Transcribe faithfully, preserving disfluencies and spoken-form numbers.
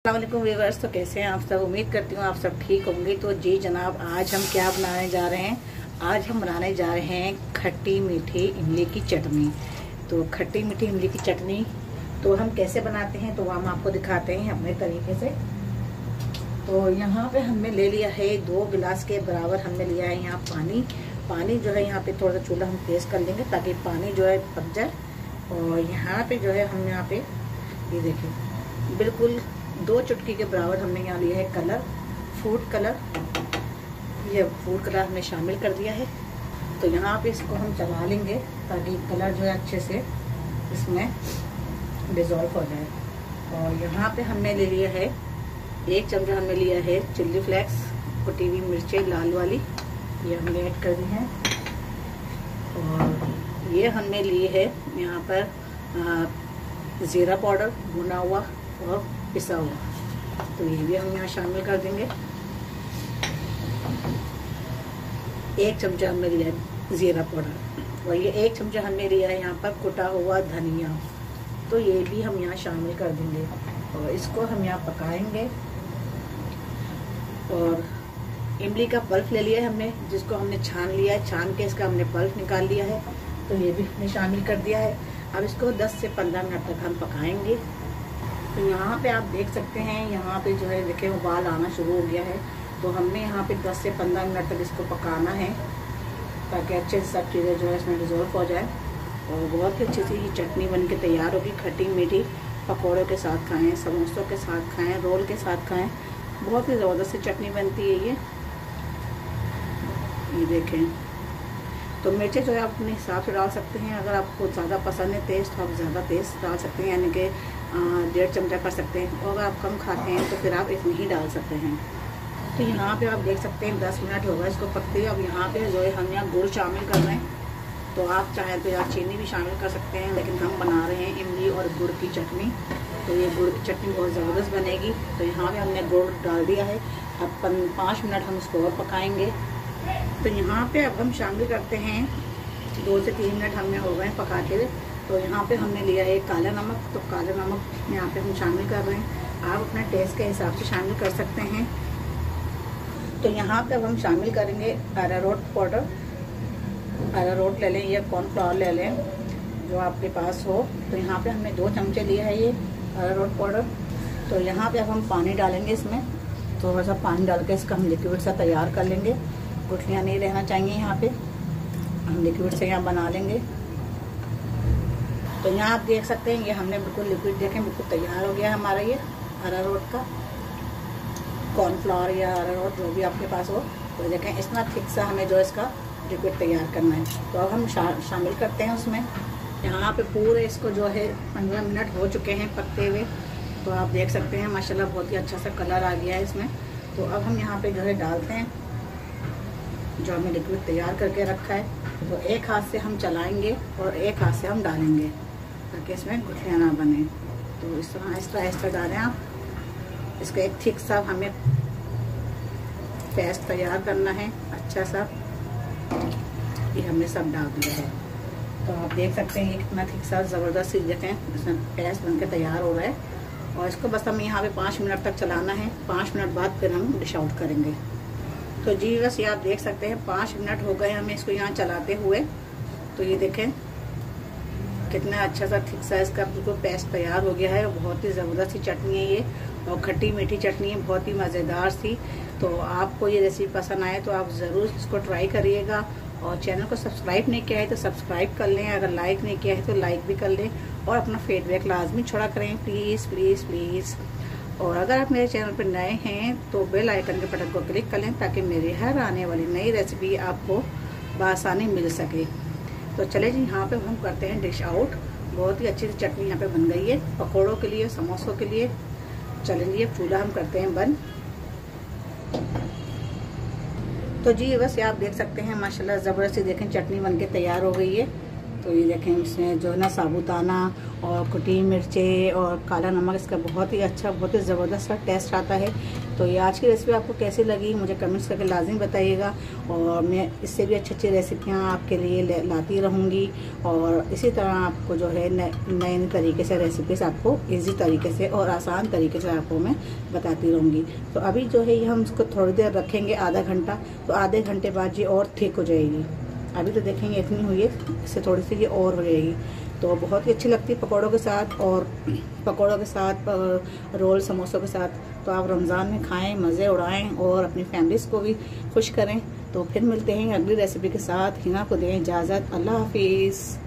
अस्सलामुअलैकुम व्यूअर्स। तो कैसे हैं आप सब? उम्मीद करती हूँ आप सब ठीक होंगे। तो जी जनाब, आज हम क्या बनाने जा रहे हैं? आज हम बनाने जा रहे हैं खट्टी मीठी इमली की चटनी। तो खट्टी मीठी इमली की चटनी तो हम कैसे बनाते हैं तो हम आपको दिखाते हैं अपने तरीके से। तो यहाँ पे हमने ले लिया है दो गिलास के बराबर हमने लिया है यहाँ पानी। पानी जो है यहाँ पे थोड़ा सा चूल्हा हम तेज़ कर लेंगे ताकि पानी जो है पक जाए। और यहाँ पे जो है हम यहाँ पे ये देखिए बिल्कुल दो चुटकी के बराबर हमने यहाँ लिया है कलर, फूड कलर। ये फूड कलर हमने शामिल कर दिया है। तो यहाँ पे इसको हम चला लेंगे ताकि कलर जो है अच्छे से इसमें डिज़ोल्व हो जाए। और यहाँ पे हमने ले लिया है एक चमचा हमने लिया है चिल्ली फ्लेक्स, कुटी हुई मिर्चें लाल वाली, ये हमने ऐड कर दी हैं। और ये हमने लिए है यहाँ पर ज़ीरा पाउडर भुना हुआ और पिसा हुआ, तो ये भी हम यहाँ शामिल कर देंगे। एक चमचा हमने लिया है ज़ीरा पाउडर और ये एक चमचा हमने लिया है यहाँ पर कुटा हुआ धनिया, तो ये भी हम यहाँ शामिल कर देंगे। और इसको हम यहाँ पकाएंगे। और इमली का पल्प ले लिया है हमने, जिसको हमने छान लिया है, छान के इसका हमने पल्प निकाल लिया है, तो ये भी हमने शामिल कर दिया है। अब इसको दस से पंद्रह मिनट तक हम पकाएंगे। तो यहाँ पे आप देख सकते हैं यहाँ पे जो है देखिए उबाल आना शुरू हो गया है। तो हमने यहाँ पे दस से पंद्रह मिनट तक इसको पकाना है ताकि अच्छे से सब चीज़ें जो है इसमें डिज़ोल्व हो जाए। और बहुत ही अच्छी सी ये चटनी बन के तैयार होगी। खट्टी मीठी पकौड़ों के साथ खाएँ, समोसों के साथ खाएँ, रोल के साथ खाएँ, बहुत ही ज़बरदस्त चटनी बनती है ये। ये देखें, तो मिर्चें जो है आप अपने हिसाब से डाल सकते हैं। अगर आपको ज़्यादा पसंद है तेज़ तो आप ज़्यादा तेज़ डाल सकते हैं, यानी कि डेढ़ चमचा कर सकते हैं। और अगर आप कम खाते हैं तो फिर आप इतनी ही डाल सकते हैं। तो यहाँ पे आप देख सकते हैं दस मिनट हो गए इसको पकते हुए। अब यहाँ पे जो है हम यहाँ गुड़ शामिल कर रहे हैं। तो आप चाहें तो यहाँ चीनी भी शामिल कर सकते हैं, लेकिन हम बना रहे हैं इमली और गुड़ की चटनी, तो ये गुड़ की चटनी बहुत ज़बरदस्त बनेगी। तो यहाँ पे हमने गुड़ डाल दिया है। अब पाँच मिनट हम इसको और पकाएंगे। तो यहाँ पे अब हम शामिल करते हैं दो से तीन मिनट हमने हो गए पकाते हुए। तो यहाँ पे हमने लिया है काला नमक, तो काला नमक यहाँ पे हम शामिल कर रहे हैं। आप अपने टेस्ट के हिसाब से शामिल कर सकते हैं। तो यहाँ पे अब हम शामिल करेंगे अरारोट पाउडर। अरारोट ले लें या कॉर्नफ्लावर ले लें जो आपके पास हो। तो यहाँ पे हमने दो चमचे लिया है ये अरारोट पाउडर। तो यहाँ पे अब हम पानी डालेंगे, इसमें थोड़ा सा पानी डाल के इसका हम लिक्विड सा तैयार कर लेंगे। गुठलियाँ नहीं रहना चाहिए यहाँ पे, हम लिक्विड से यहाँ बना लेंगे। तो यहाँ आप देख सकते हैं ये हमने बिल्कुल लिक्विड देखें बिल्कुल तैयार हो गया हमारा ये अरारोट का, कॉर्नफ्लावर या अरारोट जो भी आपके पास हो। तो देखें इतना थिक सा हमें जो इसका लिक्विड तैयार करना है। तो अब हम शा, शामिल करते हैं उसमें। यहाँ पे पूरे इसको जो है पंद्रह मिनट हो चुके हैं पकते हुए। तो आप देख सकते हैं माशाल्लाह बहुत ही अच्छा सा कलर आ गया है इसमें। तो अब हम यहाँ पे जो है डालते हैं जो हमने लिक्विड तैयार करके रखा है। तो एक हाथ से हम चलाएंगे और एक हाथ से हम डालेंगे ताकि इसमें गुठलियाँ ना बने। तो इस तरह आहिस्ता आहिस्ता डालें आप। इसका एक थिक सा हमें पेस्ट तैयार करना है अच्छा सा। ये हमने सब डाल दिया है। तो आप देख सकते हैं ये कितना थिक सा ज़बरदस्त सी देखें इसमें पेस्ट बन के तैयार हो रहा है। और इसको बस हमें यहाँ पे पाँच मिनट तक चलाना है। पाँच मिनट बाद फिर हम डिश आउट करेंगे। तो जी बस ये आप देख सकते हैं पाँच मिनट हो गए हमें इसको यहाँ चलाते हुए। तो ये देखें कितना अच्छा सा थिक सा इसका बिल्कुल पेस्ट तैयार हो गया है। बहुत ही ज़बरदस्त सी चटनी है ये और खट्टी मीठी चटनी है, बहुत ही मज़ेदार सी। तो आपको ये रेसिपी पसंद आए तो आप ज़रूर इसको ट्राई करिएगा। और चैनल को सब्सक्राइब नहीं किया है तो सब्सक्राइब कर लें, अगर लाइक नहीं किया है तो लाइक भी कर लें। और अपना फीडबैक लाजमी छोड़ा करें प्लीज़ प्लीज़ प्लीज़। और अगर आप मेरे चैनल पर नए हैं तो बेल आइकन के बटन को क्लिक कर लें ताकि मेरी हर आने वाली नई रेसिपी आपको बआसानी मिल सके। तो चले जी यहाँ पे हम करते हैं डिश आउट। बहुत ही अच्छी सी चटनी यहाँ पे बन गई है पकौड़ों के लिए, समोसों के लिए। चलें जी अब चूल्हा हम करते हैं बंद। तो जी बस ये आप देख सकते हैं माशाल्लाह ज़बरदस्ती देखें चटनी बन के तैयार हो गई है। तो ये देखें, इसमें जो है ना साबुदाना और कुटी मिर्चें और काला नमक, इसका बहुत ही अच्छा, बहुत ही ज़बरदस्त सा टेस्ट आता है। तो ये आज की रेसिपी आपको कैसी लगी मुझे कमेंट्स करके लाजिम बताइएगा, और मैं इससे भी अच्छी अच्छी रेसिपियाँ आपके लिए लाती रहूँगी, और इसी तरह आपको जो है नए नए तरीके से रेसिपीज़ आपको ईजी तरीके से और आसान तरीके से आपको मैं बताती रहूँगी। तो अभी जो है ये हम इसको थोड़ी देर रखेंगे, आधा घंटा, तो आधे घंटे बाद ये और थिक हो जाएगी। अभी तो देखेंगे इतनी हुई है, इससे थोड़ी सी ये और हो जाएगी। तो बहुत ही अच्छी लगती है पकौड़ों के साथ, और पकौड़ों के साथ, रोल समोसों के साथ। तो आप रमज़ान में खाएं, मज़े उड़ाएं और अपनी फैमिलीज़ को भी खुश करें। तो फिर मिलते हैं अगली रेसिपी के साथ। हिना को दें इजाज़त। अल्लाह हाफिज़।